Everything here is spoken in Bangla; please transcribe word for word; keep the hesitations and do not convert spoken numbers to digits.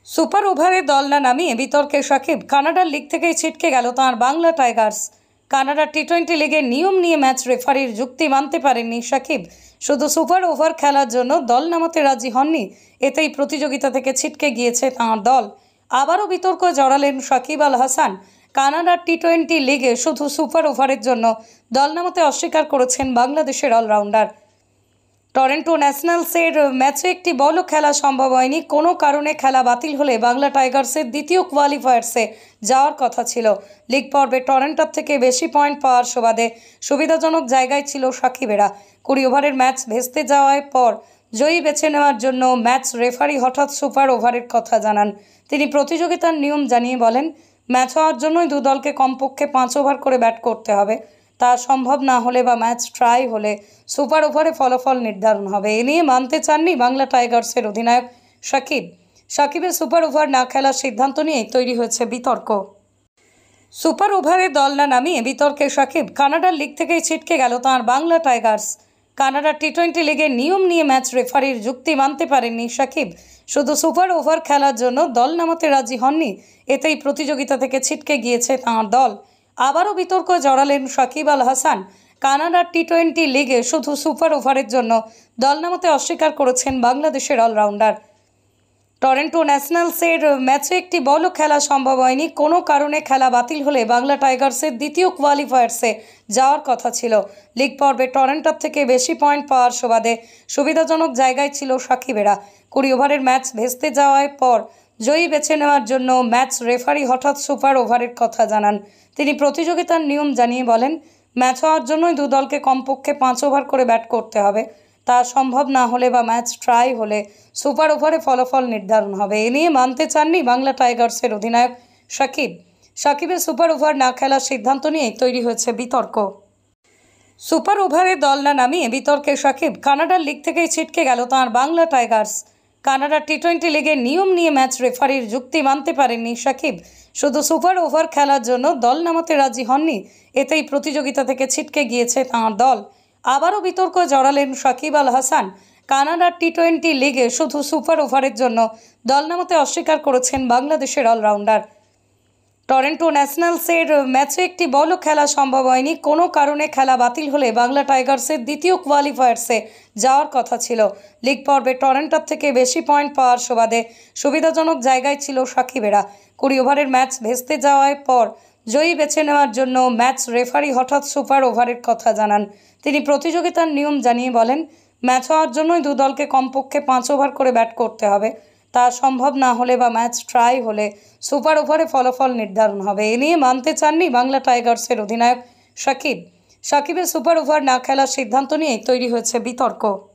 সুপার ওভারে দল না নামিয়ে বিতর্কে সাকিব। কানাডার লিগ থেকেই ছিটকে গেল তাঁর বাংলা টাইগার্স। কানাডার টি টোয়েন্টি লিগের নিয়ম নিয়ে ম্যাচ রেফারির যুক্তি মানতে পারেননি সাকিব। শুধু সুপার ওভার খেলার জন্য দল নামাতে রাজি হননি, এতেই প্রতিযোগিতা থেকে ছিটকে গিয়েছে তাঁর দল। আবারও বিতর্ক জড়ালেন সাকিব আল হাসান। কানাডার টি টোয়েন্টি লিগে শুধু সুপার ওভারের জন্য দল নামাতে অস্বীকার করেছেন বাংলাদেশের অলরাউন্ডার। টরন্টো ন্যাশনালসের ম্যাচে একটি বলও খেলা সম্ভব হয়নি। কোনো কারণে খেলা বাতিল হলে বাংলা টাইগার্সের দ্বিতীয় কোয়ালিফায়ার্সে যাওয়ার কথা ছিল। লিগ পর্বে টরন্টোর থেকে বেশি পয়েন্ট পাওয়ার সুবাদে সুবিধাজনক জায়গায় ছিল সাকিবেরা। কুড়ি ওভারের ম্যাচ ভেস্তে যাওয়ার পর জয়ী বেছে নেওয়ার জন্য ম্যাচ রেফারি হঠাৎ সুপার ওভারের কথা জানান। তিনি প্রতিযোগিতার নিয়ম জানিয়ে বলেন, ম্যাচ হওয়ার জন্যই দু দলকে কমপক্ষে পাঁচ ওভার করে ব্যাট করতে হবে। তা সম্ভব না হলে বা ম্যাচ ট্রাই হলে সুপার ওভারে ফলাফল নির্ধারণ হবে। এ নিয়ে মানতে চাননি বাংলা টাইগার্সের অধিনায়ক সাকিব। সাকিবের সুপার ওভার না খেলার সিদ্ধান্ত নিয়েই তৈরি হয়েছে বিতর্ক। সুপার ওভারে দল না নামিয়ে বিতর্কে সাকিব। কানাডার লিগ থেকেই ছিটকে গেল তাঁর বাংলা টাইগার্স। কানাডার টি টোয়েন্টি লিগের নিয়ম নিয়ে ম্যাচ রেফারির যুক্তি মানতে পারেননি সাকিব। শুধু সুপার ওভার খেলার জন্য দল নামাতে রাজি হননি, এতেই প্রতিযোগিতা থেকে ছিটকে গিয়েছে তাঁর দল। আবারও বিতর্ক জড়ালেন সাকিব আল হাসান। কানাডার টি টোয়েন্টি লিগে শুধু সুপার ওভারের জন্য দল নামাতে অস্বীকার করেছেন বাংলাদেশের অলরাউন্ডার। টরন্টো ন্যাশনালসের ম্যাচে একটি বলও খেলা সম্ভব হয়নি। কোনো কারণে খেলা বাতিল হলে বাংলা টাইগার্সের দ্বিতীয় কোয়ালিফায়ার্সে যাওয়ার কথা ছিল। লিগ পর্বে টরন্টোর থেকে বেশি পয়েন্ট পাওয়ার সুবাদে সুবিধাজনক জায়গায় ছিল সাকিবেরা। কুড়ি ওভারের ম্যাচ ভেস্তে যাওয়ার পর জয়ী বেছে নেওয়ার জন্য ম্যাচ রেফারি হঠাৎ সুপার ওভারের কথা জানান। তিনি প্রতিযোগিতার নিয়ম জানিয়ে বলেন, ম্যাচ হওয়ার জন্যই দু দলকে কমপক্ষে পাঁচ ওভার করে ব্যাট করতে হবে। তা সম্ভব না হলে বা ম্যাচ ট্রাই হলে সুপার ওভারে ফলাফল নির্ধারণ হবে। এ নিয়ে মানতে চাননি বাংলা টাইগার্সের অধিনায়ক সাকিব। সাকিবের সুপার ওভার না খেলার সিদ্ধান্ত নিয়েই তৈরি হয়েছে বিতর্ক। সুপার ওভারে দল না নামিয়ে বিতর্কে সাকিব। কানাডার লিগ থেকেই ছিটকে গেল তাঁর বাংলা টাইগার্স। কানাডার টি টোয়েন্টি লিগের নিয়ম নিয়ে ম্যাচ রেফারির যুক্তি মানতে পারেননি সাকিব। শুধু সুপার ওভার খেলার জন্য দল নামাতে রাজি হননি, এতেই প্রতিযোগিতা থেকে ছিটকে গিয়েছে তাঁর দল। আবারও বিতর্ক জড়ালেন সাকিব আল হাসান। কানাডার টি টোয়েন্টি লিগে শুধু সুপার ওভারের জন্য দল নামাতে অস্বীকার করেছেন বাংলাদেশের অলরাউন্ডার। টরন্টো ন্যাশনালসের ম্যাচে একটি বলও খেলা সম্ভব হয়নি। কোনো কারণে খেলা বাতিল হলে বাংলা টাইগার্সের দ্বিতীয় কোয়ালিফায়ার্সে যাওয়ার কথা ছিল। লিগ পর্বে টরন্টোর থেকে বেশি পয়েন্ট পাওয়ার সুবাদে সুবিধাজনক জায়গায় ছিল সাকিবেরা। কুড়ি ওভারের ম্যাচ ভেস্তে যাওয়ার পর জয়ী বেছে নেওয়ার জন্য ম্যাচ রেফারি হঠাৎ সুপার ওভারের কথা জানান। তিনি প্রতিযোগিতার নিয়ম জানিয়ে বলেন, ম্যাচ হওয়ার জন্যই দু দলকে কমপক্ষে পাঁচ ওভার করে ব্যাট করতে হবে। তা সম্ভব না হলে বা ম্যাচ ট্রাই হলে সুপার ওভারে ফলাফল নির্ধারণ হবে। এ নিয়ে মানতে চাননি বাংলা টাইগার্সের অধিনায়ক সাকিব। সাকিবের সুপার ওভার না খেলার সিদ্ধান্ত নিয়েই তৈরি হয়েছে বিতর্ক।